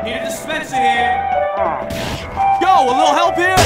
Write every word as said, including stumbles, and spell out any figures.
Need a dispenser here. Yo, a little help here?